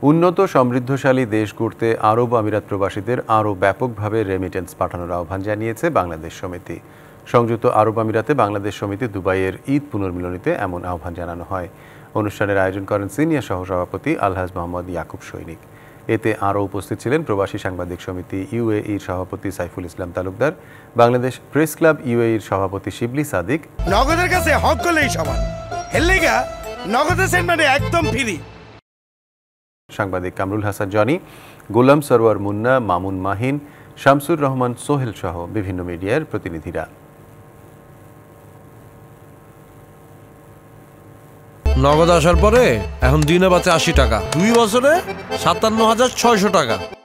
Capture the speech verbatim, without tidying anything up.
উন্নত সমৃদ্ধশালী দেশ গড়তে আরব আমিরাত প্রবাসীদের আরও ব্যাপকভাবে রেমিটেন্স পাঠানোর আহ্বান জানিয়েছে বাংলাদেশ সমিতি। সংযুক্ত আরব আমিরাতে বাংলাদেশ সমিতি দুবাইয়ের ঈদ পুনর্মিলনীতে এমন আহ্বান জানানো হয়। অনুষ্ঠানের আয়োজন করেন সিনিয়র সহসভাপতি আলহাজ মোহাম্মদ ইয়াকুব সৈনিক। এতে আরও উপস্থিত ছিলেন প্রবাসী সাংবাদিক সমিতি ইউএইর সভাপতি সাইফুল ইসলাম তালুকদার, বাংলাদেশ প্রেস ক্লাব ইউএইর সভাপতি শিবলি সাদিক। নগদের কাছে হক করলেই সমান, হেললেগা নগদের সেন্টারে একদম ফ্রি। সাংবাদিক কামরুল হাসান জনি, গোলাম সরওয়ার মুন্না, মামুন মাহিন, শামসুর রহমান সোহেল সহ বিভিন্ন মিডিয়ার প্রতিনিধিরা। নগদ আসার পরে এখন দিনে বাঁচে আশি টাকা, দুই বছরে সাতান্ন হাজার ছয়শো টাকা।